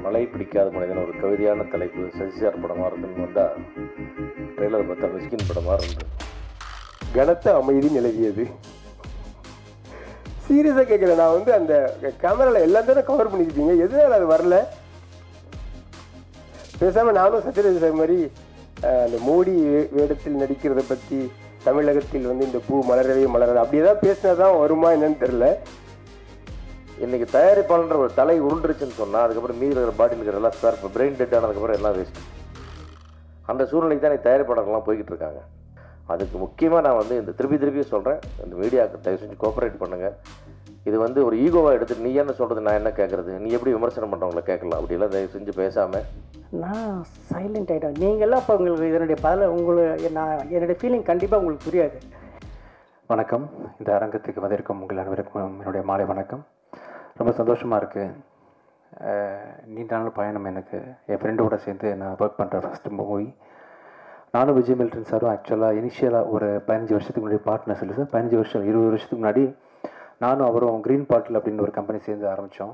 மழை பிடிக்காத மனிதன் ஒரு கவிதையான தலைப்பு சசிசார் படமாக இருக்குன்னு வந்தால் ட்ரெய்லர் பார்த்தா மிஸ்கின் படமாக இருந்தது. கனத்த அமைதி நிலவியது. சீரியஸாக கேட்குறேன், நான் வந்து அந்த கேமராவில் எல்லாம் தானே கவர் பண்ணியிருப்பீங்க, எதனால அது வரல? பேசாமல் நானும் சத்யராஜ் சார் மாதிரி அந்த மோடி வேடத்தில் நடிக்கிறத பற்றி தமிழகத்தில் வந்து இந்த பூ மலரவே மலராது அப்படி ஏதாவது பேசினா தான் வருமா என்னன்னு தெரில. இன்றைக்கி தயாரிப்பாளன்ற ஒரு தலை உருண்டுருச்சுன்னு சொன்னால் அதுக்கப்புறம் மீதி இருக்கிற பாடியில் இருக்கிற எல்லாம் ஸ்பேர் இப்போ பிரெயின் டெட் ஆனதுக்கப்புறம் எல்லாம் வேஸ்ட்டு. அந்த சூழ்நிலைக்கு தான் தயாரிப்பாளர்கள்லாம் போய்கிட்டு இருக்காங்க. அதுக்கு முக்கியமாக நான் வந்து இந்த திருப்பியும் சொல்கிறேன், இந்த மீடியாவுக்கு தயவு செஞ்சு கோஆப்ரேட் பண்ணுங்கள். இது வந்து ஒரு ஈகோவாக எடுத்துட்டு நீ என்ன சொல்கிறது நான் என்ன கேட்குறது, நீ எப்படி விமர்சனம் பண்ணுறவங்கள கேட்கலாம், அப்படிலாம் தயவு செஞ்சு பேசாமல் நான் சைலண்ட் ஆகிட்டேன். நீங்கள்லாம் இப்போ உங்களுக்கு இதனுடைய என்னுடைய ஃபீலிங் கண்டிப்பாக உங்களுக்கு புரியாது. வணக்கம். இந்த அரங்கத்துக்கு வந்திருக்கும் உங்கள் அனைவருக்கும் என்னுடைய மாலை வணக்கம். ரொம்ப சந்தோஷமாக இருக்குது. நீண்ட நாள் பயணம் எனக்கு. என் ஃப்ரெண்டோட சேர்ந்து நான் ஒர்க் பண்ணுற ஃபஸ்ட்டு மூவி. நானும் விஜய் மில்டன் சாரும் ஆக்சுவலாக இனிஷியலாக ஒரு 15 வருஷத்துக்கு முன்னாடி பார்ட்னர்ஸ் இல்லை சார், 15 வருஷம் 20 வருஷத்துக்கு முன்னாடி நானும் அவரும் க்ரீன் பாட்டில் அப்படின்னு ஒரு கம்பெனி சேர்ந்து ஆரம்பித்தோம்.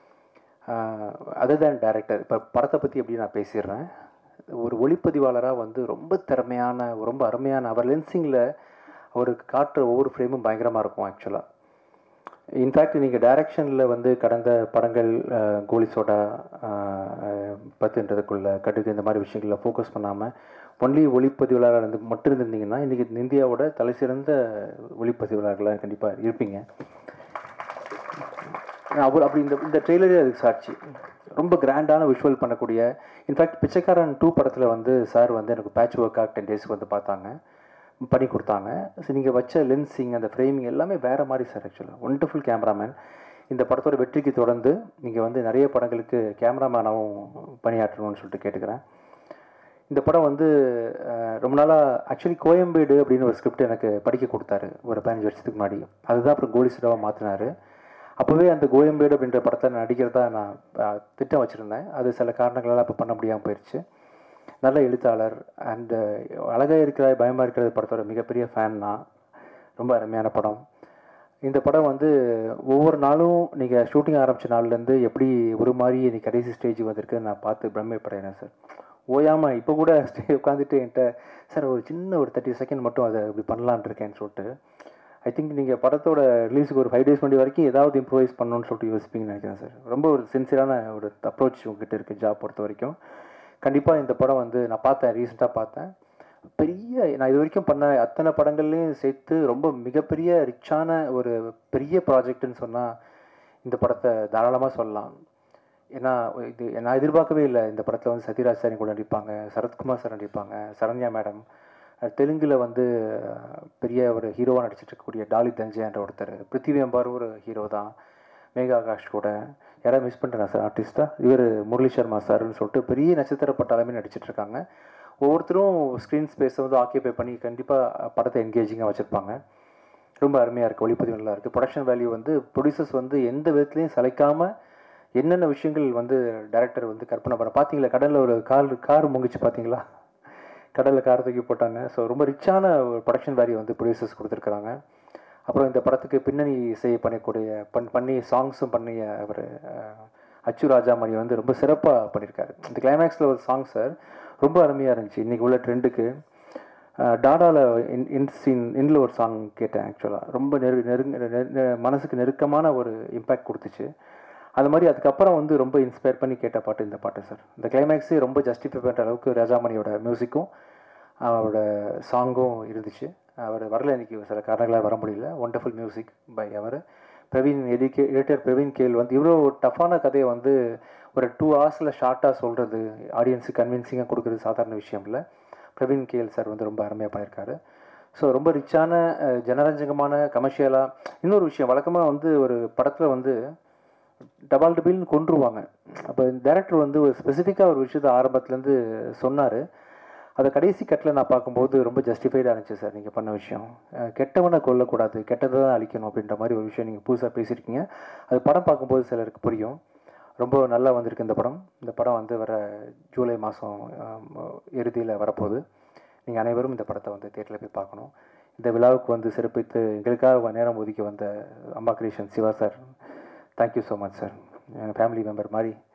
அதர் தேன் டைரக்டர், இப்போ படத்தை பற்றி எப்படி நான் பேசிடுறேன். ஒரு ஒளிப்பதிவாளராக வந்து ரொம்ப திறமையான, ரொம்ப அருமையான, அவர் லென்சிங்கில் அவருக்கு காட்டுற ஒவ்வொரு ஃப்ரேமும் பயங்கரமாக இருக்கும் ஆக்சுவலாக. இன்ஃபேக்ட் நீங்கள் டைரக்ஷனில் வந்து கடந்த படங்கள் கோலி சோடா, பத்துன்றதுக்குள்ள கடுகு இந்த மாதிரி விஷயங்களில் ஃபோக்கஸ் பண்ணாமல் ஒன்லி ஒளிப்பதிவாளராக மட்டும் இருந்திருந்தீங்கன்னா இன்றைக்கி இந்தியாவோட தலை சிறந்த ஒளிப்பதிவாளர்களாக கண்டிப்பாக இருப்பீங்க. அப்படி இந்த ட்ரெய்லரே அதுக்கு சாட்சி. ரொம்ப கிராண்டான விஷுவல் பண்ணக்கூடிய, இன்ஃபேக்ட் பிச்சைக்காரன் 2 படத்தில் வந்து சார் வந்து எனக்கு பேட்ச் ஒர்க்காக 10 டேஸ்க்கு வந்து பார்த்தாங்க, பண்ணி கொடுத்தாங்க. ஸோ நீங்கள் வச்ச லென்ஸிங், அந்த ஃப்ரேமிங் எல்லாமே வேறு மாதிரி சார். ஆக்சுவலாக ஒண்டர்ஃபுல் கேமராமேன். இந்த படத்தோட வெற்றிக்கு தொடர்ந்து நீங்கள் வந்து நிறைய படங்களுக்கு கேமராமேனாகவும் பணியாற்றணும்னு சொல்லிட்டு கேட்டுக்கிறேன். இந்த படம் வந்து ரொம்ப நாளாக ஆக்சுவலி கோயம்பேடு அப்படின்னு ஒரு ஸ்கிரிப்ட் எனக்கு படிக்க கொடுத்தாரு ஒரு 15 வருஷத்துக்கு முன்னாடி. அதுதான் அப்புறம் கோலி சோடாவாக மாற்றினார். அப்போவே அந்த கோயம்பேடு அப்படின்ற படத்தை நடிக்கிறதா நான் திட்டம் வச்சுருந்தேன். அது சில காரணங்களால் அப்போ பண்ண முடியாமல் போயிடுச்சு. நல்ல எழுத்தாளர் அண்ட் அழகாக இருக்கிற பயமாக இருக்கிறது படத்தோட மிகப்பெரிய ஃபேன் தான். ரொம்ப அருமையான படம். இந்த படம் வந்து ஒவ்வொரு நாளும் நீங்கள் ஷூட்டிங் ஆரம்பித்த நாள்லேருந்து எப்படி ஒரு மாதிரி இன்னைக்கு கடைசி ஸ்டேஜ் வந்திருக்கு நான் பார்த்து பிரமிப்படைகிறேன் சார். ஓயாமல் இப்போ கூட உட்காந்துட்டு என்கிட்ட சார் ஒரு சின்ன ஒரு 30 செகண்ட் மட்டும் அதை இப்படி பண்ணலான் இருக்கேன்னு சொல்லிட்டு. ஐ திங்க் நீங்கள் படத்தோட ரிலீஸுக்கு ஒரு 5 டேஸ் முன்னாடி வரைக்கும் ஏதாவது இம்ப்ரூவைஸ் பண்ணணும்னு சொல்லிட்டு யோசிப்பீங்கன்னு நினைக்கிறேன் சார். ரொம்ப ஒரு சின்சியரான ஒரு அப்ரோச் உங்ககிட்ட இருக்குது ஜாப் பொறுத்த வரைக்கும். கண்டிப்பாக இந்த படம் வந்து நான் பார்த்தேன், ரீசெண்டாக பார்த்தேன். நான் இது வரைக்கும் பண்ண அத்தனை படங்கள்லையும் சேர்த்து ரொம்ப மிகப்பெரிய ரிச்சான ஒரு பெரிய ப்ராஜெக்ட்னு சொன்னால் இந்த படத்தை தாராளமாக சொல்லலாம். ஏன்னா இது நான் எதிர்பார்க்கவே இல்லை. இந்த படத்தில் வந்து சத்யராஜ் சார் கூட நடிப்பாங்க, சரத்குமார் சார் நடிப்பாங்க, சரண்யா மேடம், தெலுங்கில் வந்து பெரிய ஒரு ஹீரோவாக நடிச்சிட்டு இருக்கக்கூடிய டாலி தஞ்சைன்ற ஒருத்தர், பிருத்திவி அம்பார் ஒரு ஹீரோ தான், மேகா ஆகாஷ் கூட. யாராவது மிஸ் பண்ணுறேன் சார் ஆர்டிஸ்ட்டாக? இவர் முரளி சர்மா சார்னு சொல்லிட்டு பெரிய நட்சத்திர பட்டாலுமே நடிச்சிட்ருக்காங்க. ஒவ்வொருத்தரும் ஸ்க்ரீன் ஸ்பேஸை வந்து ஆக்கியபை பண்ணி கண்டிப்பாக படத்தை என்கேஜிங்காக வச்சுருப்பாங்க. ரொம்ப அருமையாக இருக்குது, ஒளிப்பதிவு நல்லா இருக்குது. ப்ரொடக்ஷன் வேல்யூ வந்து ப்ரொடியூசர்ஸ் வந்து எந்த விதத்துலையும் சளைக்காமல் என்னென்ன விஷயங்கள் வந்து டைரக்டர் வந்து கற்பனை பண்ண. பார்த்தீங்களா கடலில் ஒரு கார் முங்கிச்சு பார்த்தீங்களா, கடலில் கார் தூக்கி போட்டாங்க. ஸோ ரொம்ப ரிச்சான ஒரு ப்ரொடக்ஷன் வேல்யூ வந்து ப்ரொடியூசர்ஸ் கொடுத்துருக்குறாங்க. அப்புறம் இந்த படத்துக்கு பின்னணி இசை பண்ணக்கூடிய பண்ணி சாங்ஸும் பண்ணிய அவர் அச்சு ராஜாமணி வந்து ரொம்ப சிறப்பாக பண்ணியிருக்காரு. இந்த கிளைமேக்ஸில் ஒரு சாங் சார் ரொம்ப அருமையாக இருந்துச்சு. இன்றைக்கி உள்ள ட்ரெண்டுக்கு டாடாவில் இன்ல ஒரு சாங் கேட்டேன். ஆக்சுவலாக ரொம்ப மனசுக்கு நெருக்கமான ஒரு இம்பேக்ட் கொடுத்துச்சு. அது மாதிரி அதுக்கப்புறம் வந்து ரொம்ப இன்ஸ்பயர் பண்ணி கேட்ட பாட்டு இந்த பாட்டு சார். இந்த கிளைமேக்ஸே ரொம்ப ஜஸ்டிஃபை பண்ணுற அளவுக்கு ராஜாமணியோட மியூசிக்கும் அவரோட சாங்கும் இருந்துச்சு. அவர் வரல, இன்றைக்கி சில காரணங்களாக வர முடியல. ஒண்டர்ஃபுல் மியூசிக் பை அவர். பிரவீன் எடிட்டர் பிரவீன் கேல் வந்து இவ்வளோ டஃப்பான கதையை வந்து ஒரு 2 ஹவர்ஸில் ஷார்ட்டாக சொல்கிறது, ஆடியன்ஸுக்கு கன்வின்சிங்காக கொடுக்குறது சாதாரண விஷயம் இல்லை. பிரவீன் கேல் சார் வந்து ரொம்ப அருமையாக பண்ணியிருக்காரு. ஸோ ரொம்ப ரிச்சான ஜனரஞ்சகமான கமர்ஷியலாக. இன்னொரு விஷயம், வழக்கமாக வந்து ஒரு படத்தில் வந்து டபால் டபிள்னு கொண்டுருவாங்க. அப்போ டைரக்டர் வந்து ஒரு ஸ்பெசிஃபிக்காக ஒரு விஷயத்தை ஆரம்பத்துலேருந்து சொன்னார். அதை கடைசி கட்டில் நான் பார்க்கும்போது ரொம்ப ஜஸ்டிஃபைடாக இருந்துச்சு சார். நீங்கள் பண்ண விஷயம், கெட்டவனை கொல்லக்கூடாது, கெட்டதை தான் அழிக்கணும் அப்படின்ற மாதிரி ஒரு விஷயம் நீங்கள் புதுசாக பேசியிருக்கீங்க. அது படம் பார்க்கும்போது சிலருக்கு புரியும். ரொம்ப நல்லா வந்திருக்கு இந்த படம். இந்த படம் வந்து வர ஜூலை மாதம் இறுதியில் வரப்போகுது. நீங்கள் அனைவரும் இந்த படத்தை வந்து தியேட்டரில் போய் பார்க்கணும். இந்த விழாவுக்கு வந்து சிறப்பித்து எங்களுக்காக நேரம் ஒதுக்கி வந்த Amma creation Siva sir, thank you so much sir. என் ஃபேமிலி மெம்பர் மாதிரி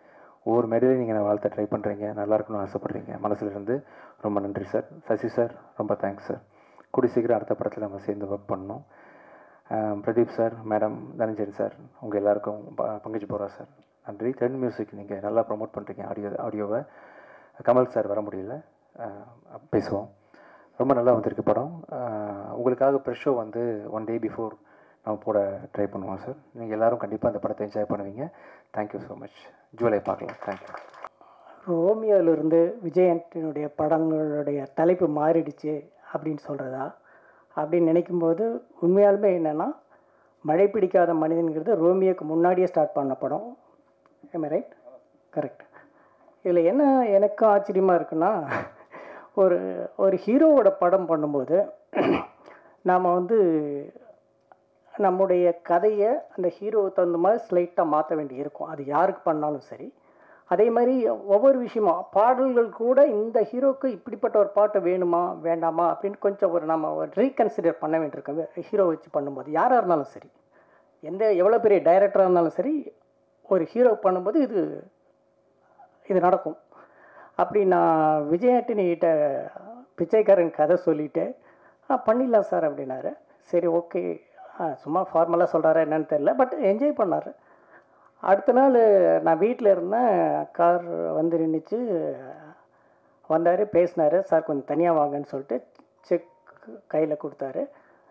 ஒவ்வொரு மேடையிலையும் நீங்கள் நான் வாழ்த்த ட்ரை பண்ணுறீங்க, நல்லா இருக்கணும்னு ஆசைப்பட்றீங்க. மனசுல இருந்து ரொம்ப நன்றி சார். சசி சார் ரொம்ப தேங்க்ஸ் சார். கூடி சீக்கிரம் அடுத்த படத்தில் நம்ம சேர்ந்து ஒர்க் பண்ணணும். Pradeep sir, madam, Dhananjari sir, உங்கள் எல்லாருக்கும் பங்கஜ் போரா சார் நன்றி. தென் மியூசிக் நீங்கள் நல்லா ப்ரமோட் பண்ணுறீங்க ஆடியோவை. கமல் சார் வர முடியல, பேசுவோம். ரொம்ப நல்லா வந்திருக்கு படம். உங்களுக்காக ப்ரெஷ் ஷோ வந்து 1 day பிஃபோர் நம்ம போட ட்ரை பண்ணுவோம் சார். நீங்கள் எல்லோரும் கண்டிப்பாக அந்த படத்தை என்ஜாய் பண்ணுவீங்க. Thank you so much. ஜூலை பார்க்கலாம். தேங்க்யூ. ரோமியோவிலிருந்து விஜய் ஆண்டனியுடைய படங்களுடைய தலைப்பு மாறிடுச்சு அப்படின்னு சொல்கிறதா அப்படின்னு நினைக்கும்போது உண்மையாலுமே என்னென்னா, மழை பிடிக்காத மனிதன்கிறது ரோமியோக்கு முன்னாடியே ஸ்டார்ட் பண்ண படம். ஏமே ரைட்? கரெக்ட். இதில் என்ன எனக்கு ஆச்சரியமாக இருக்குன்னா, ஒரு ஹீரோவோட படம் பண்ணும்போது நாம் வந்து நம்முடைய கதையை அந்த ஹீரோவை தகுந்த மாதிரி ஸ்லைட்டாக மாற்ற வேண்டி இருக்கும். அது யாருக்கு பண்ணாலும் சரி. அதே மாதிரி ஒவ்வொரு விஷயமும் பாடல்கள் கூட இந்த ஹீரோவுக்கு இப்படிப்பட்ட ஒரு பாட்டு வேணுமா வேண்டாமா அப்படின்னு கொஞ்சம் நம்ம ரீகன்சிடர் பண்ண வேண்டியிருக்கோம். ஹீரோ வச்சு பண்ணும்போது யாராக இருந்தாலும் சரி, எவ்வளோ பெரிய டைரக்டராக இருந்தாலும் சரி, ஒரு ஹீரோ பண்ணும்போது இது நடக்கும். அப்படி நான் விஜய் ஆண்டனிகிட்ட பிச்சைக்காரன் கதை சொல்லிவிட்டு பண்ணிடலாம் சார் அப்படின்னாரு. சரி, ஓகே, சும்மா ஃபார்மலாக சொல்கிறாரா என்னன்னு தெரியல, பட் என்ஜாய் பண்ணார். அடுத்த நாள் நான் வீட்டில் இருந்தேன். கார் வந்து நின்றுச்சு, வந்தார், பேசினார். சார் கொஞ்சம் தனியாக வாங்கன்னு சொல்லிட்டு செக் கையில் கொடுத்தாரு.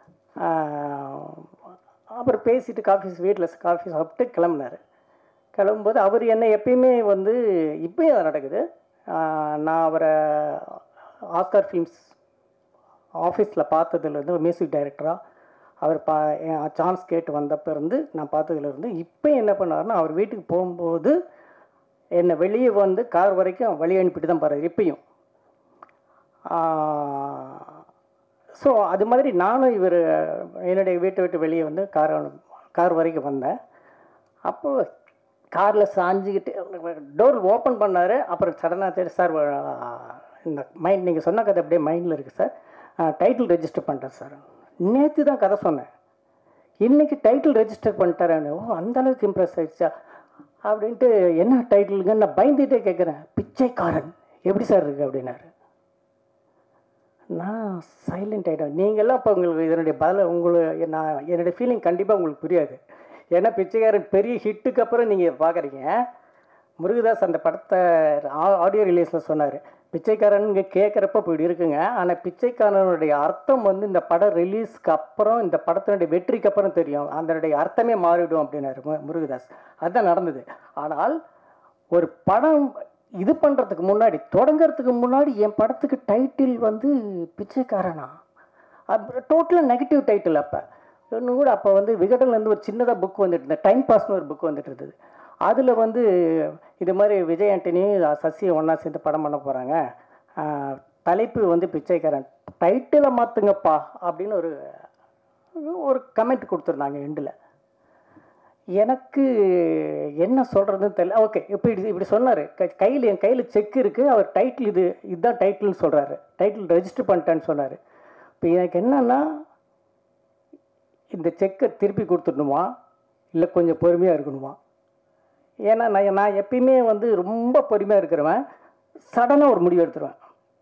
அப்புறம் பேசிட்டு வீட்டில் காஃபி சாப்பிட்டு கிளம்புனார். கிளம்பும்போது அவர் என்னை எப்பயுமே வந்து இப்போயும் அது நடக்குது. நான் அவரை ஆஸ்கார் ஃபிலிம்ஸ் ஆஃபீஸில் பார்த்ததுலேருந்து மியூசிக் டைரக்டராக அவர் சான்ஸ் கேட்டு வந்தப்போ இருந்து நான் பார்த்ததுலேருந்து இப்போ என்ன பண்ணாருன்னா, அவர் வீட்டுக்கு போகும்போது என்னை வெளியே வந்து கார் வரைக்கும் வழி அனுப்பிட்டு தான் போகிறார் இப்பயும். ஸோ அது மாதிரி நானும் என்னுடைய வீட்டை விட்டு வெளியே வந்து கார் வரைக்கும் வந்தேன். அப்போது காரில் சாஞ்சிக்கிட்டு டோர் ஓப்பன் பண்ணார். அப்புறம் சடனாக சரி சார், இந்த நீங்கள் சொன்ன கதை அப்படியே மைண்டில் இருக்குது சார், டைட்டில் ரெஜிஸ்டர் பண்ணிட்டேன் சார். நேற்று தான் கதை சொன்னேன், இன்றைக்கி டைட்டில் ரெஜிஸ்டர் பண்ணிட்டாரான்னு. ஓ, அந்தளவுக்கு இம்ப்ரெஸ் ஆகிடுச்சா அப்படின்ட்டு. என்ன டைட்டிலுங்க நான் பயந்துகிட்டே கேட்குறேன். பிச்சைக்காரன் எப்படி சார் இருக்குது அப்படின்னாரு. நான் சைலண்ட் ஆகிட்டேன். நீங்கள்லாம் இப்போ உங்களுக்கு இதனுடைய என்னுடைய ஃபீலிங் கண்டிப்பாக உங்களுக்கு புரியாது. ஏன்னா பிச்சைக்காரன் பெரிய ஹிட்டுக்கு அப்புறம் நீங்கள் பார்க்குறீங்க. முருகதாஸ் அந்த படத்தை ஆடியோ ரிலீஸில் சொன்னார், பிச்சைக்காரன் கேட்குறப்ப இப்படி இருக்குங்க, ஆனால் பிச்சைக்காரனுடைய அர்த்தம் வந்து இந்த படம் ரிலீஸ்க்கு அப்புறம், இந்த படத்தினுடைய வெற்றிக்கு அப்புறம் தெரியும், அதனுடைய அர்த்தமே மாறிடும் அப்படின்னாரு முருகதாஸ். அதுதான் நடந்தது. ஆனால் ஒரு படம் இது பண்ணுறதுக்கு முன்னாடி, தொடங்கிறதுக்கு முன்னாடி என் படத்துக்கு டைட்டில் வந்து பிச்சைக்காரனா, அது டோட்டலாக நெகட்டிவ் டைட்டில். இன்னும் கூட அப்போ வந்து விகடன்லேருந்து ஒரு சின்னதாக புக் வந்துட்டு இருந்தது, டைம் பாஸ்னு ஒரு புக் வந்துட்டு இருந்தது. அதில் வந்து இது மாதிரி விஜய் ஆண்டனி சசியை ஒன்றா சேர்ந்து படம் பண்ண போகிறாங்க, தலைப்பு வந்து பிச்சைக்காரன், டைட்டிலை மாற்றுங்கப்பா அப்படின்னு ஒரு கமெண்ட் கொடுத்துருந்தாங்க எண்டில். எனக்கு என்ன சொல்கிறதுன்னு தெரியல. ஓகே, இப்படி சொன்னார். என் கையில் செக் இருக்குது, அவர் டைட்டில் இதுதான் டைட்டில்னு சொல்கிறாரு, டைட்டில் ரெஜிஸ்டர் பண்ணிட்டேன்னு சொன்னார். இப்போ எனக்கு என்னன்னா, இந்த செக்கை திருப்பி கொடுத்துடணுமா இல்லை கொஞ்சம் பொறுமையாக இருக்கணுமா? ஏன்னா நான் எப்பயுமே வந்து ரொம்ப பொறுமையாக இருக்கிறவன். சடனாக ஒரு முடிவு எடுத்துருவேன்.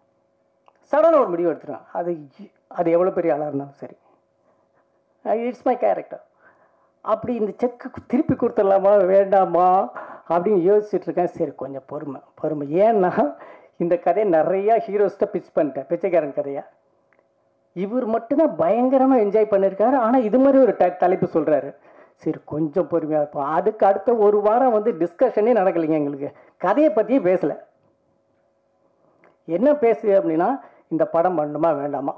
அது எவ்வளோ பெரிய ஆளாக இருந்தாலும் சரி, இட்ஸ் மை கேரக்டர். அப்படி இந்த செக்கு திருப்பி கொடுத்துடலாமா வேண்டாமா அப்படின்னு யோசிச்சுட்ருக்கேன். சரி, கொஞ்சம் பொறுமை. ஏன்னா இந்த கதையை நிறையா ஹீரோஸ்ட்டை பிச் பண்ணிட்டேன், பிச்சைக்காரன் கதையை. இவர் மட்டும்தான் பயங்கரமாக என்ஜாய் பண்ணியிருக்காரு. ஆனால் இது மாதிரி ஒரு தலைப்பு சொல்கிறாரு. சரி, கொஞ்சம் பொறுமையாக இருப்போம். அதுக்கு அடுத்த ஒரு வாரம் வந்து டிஸ்கஷனே நடக்கலைங்க எங்களுக்கு. கதையை பற்றியே பேசலை. என்ன பேசுது அப்படின்னா, இந்த படம் பண்ணணுமா வேண்டாமா.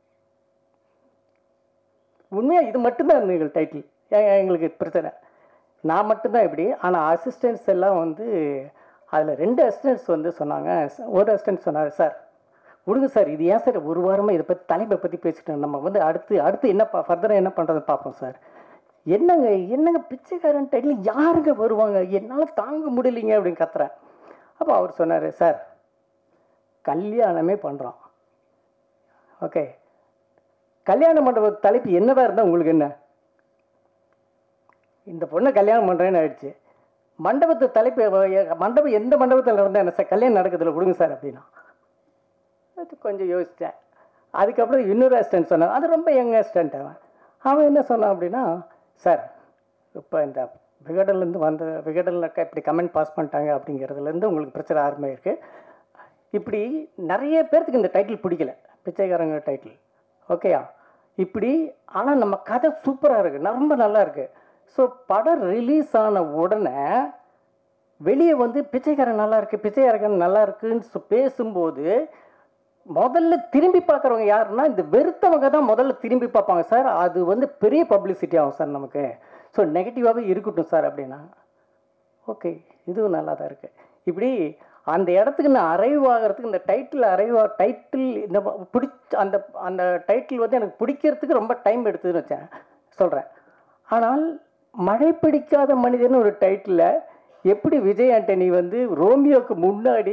உண்மையாக இது மட்டும்தான் இருந்தது டைட்டில். எங்களுக்கு பிரச்சனை, நான் மட்டும்தான் இப்படி. ஆனால் அசிஸ்டன்ட்ஸ் எல்லாம் வந்து அதில் 2 அசிஸ்டன்ட்ஸ் வந்து சொன்னாங்க. ஒரு அசிஸ்டன்ட் சொன்னார், சார் விடுங்க சார், இது ஏன் சார் ஒரு வாரமாக இதை பற்றி தலைப்பை பற்றி பேசிட்டோம், நம்ம வந்து அடுத்து என்ன ஃபர்தராக என்ன பண்ணுறது பார்ப்போம் சார். என்னங்க பிச்சைக்காரன் டைட்டில் யாருங்க வருவாங்க, என்னால் தாங்க முடியலைங்க அப்படின்னு கத்துறேன். அப்போ அவர் சொன்னார், சார் கல்யாணமே பண்ணுறோம், ஓகே, கல்யாணம் பண்ணுற தலைப்பு என்னதான் இருந்தால் உங்களுக்கு என்ன, இந்த பொண்ணை கல்யாணம் பண்ணுறேன்னு ஆயிடுச்சு, மண்டபத்து தலைப்பு மண்டபம் எந்த மண்டபத்தில் நடந்தால் என்ன சார் கல்யாணம் நடக்குதுல கொடுங்க சார் அப்படின்னா. அது கொஞ்சம் யோசித்தேன். அதுக்கப்புறம் இன்னொரு அசிஸ்டன்ட் சொன்னான், அது ரொம்ப யங் அசிஸ்டன்ட். அவன் என்ன சொன்னான் அப்படின்னா, சார் இப்போ இந்த விகடன்லேருந்து வந்த விகடனில் இப்படி கமெண்ட் பாஸ் பண்ணிட்டாங்க அப்படிங்கிறதுலேருந்து உங்களுக்கு பிரச்சனை ஆரம்பமாயிருக்கு. இப்படி நிறைய பேர்த்துக்கு இந்த டைட்டில் பிடிக்கல, பிச்சைக்காரங்க டைட்டில். ஓகேயா? இப்படி ஆனால் நம்ம கதை சூப்பராக இருக்குது, ரொம்ப நல்லா இருக்குது. ஸோ படம் ரிலீஸ் ஆன உடனே வெளியே வந்து பிச்சைக்காரன் நல்லா இருக்குது, பிச்சைக்காரன் நல்லா இருக்குன்னு பேசும்போது முதல்ல திரும்பி பார்க்குறவங்க யாருன்னா இந்த வெறுத்தவங்க தான் முதல்ல திரும்பி பார்ப்பாங்க. சார் அது வந்து பெரிய பப்ளிசிட்டி ஆகும் சார் நமக்கு, ஸோ நெகட்டிவாகவே இருக்கட்டும் சார் அப்படின்னா. ஓகே, இதுவும் நல்லா தான் இருக்குது. இப்படி அந்த இடத்துக்கு நான் அரைவ் ஆகிறதுக்கு இந்த டைட்டில் இந்த அந்த அந்த டைட்டில் வந்து எனக்கு பிடிக்கிறதுக்கு ரொம்ப டைம் எடுத்துதுன்னு வச்சேன் சொல்கிறேன். ஆனால் மழை பிடிக்காத மனிதன் ஒரு டைட்டில் எப்படி விஜய் ஆண்டனி வந்து ரோமியோவுக்கு முன்னாடி